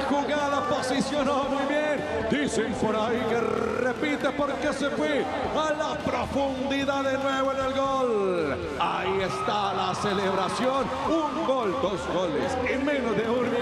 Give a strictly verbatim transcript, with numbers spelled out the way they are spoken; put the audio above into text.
jugada posicionó muy bien. Dicen por ahí que repite porque se fue a la profundidad de nuevo en el gol. Ahí está la celebración. Un gol, dos goles en menos de un minuto.